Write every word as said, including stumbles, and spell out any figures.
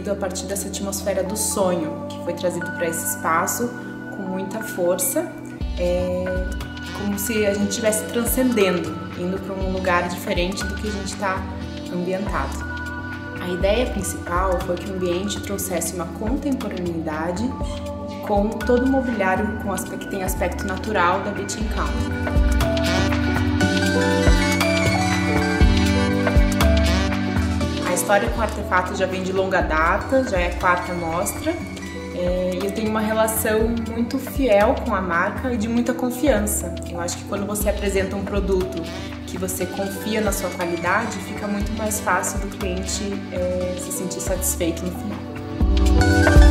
construído a partir dessa atmosfera do sonho, que foi trazido para esse espaço com muita força, é, como se a gente estivesse transcendendo, indo para um lugar diferente do que a gente está ambientado. A ideia principal foi que o ambiente trouxesse uma contemporaneidade com todo o mobiliário com aspecto, que tem aspecto natural da Beach Encounter. A história com o artefato já vem de longa data, já é a quarta mostra, é, e eu tenho uma relação muito fiel com a marca e de muita confiança. Eu acho que quando você apresenta um produto que você confia na sua qualidade, fica muito mais fácil do cliente é, se sentir satisfeito no final.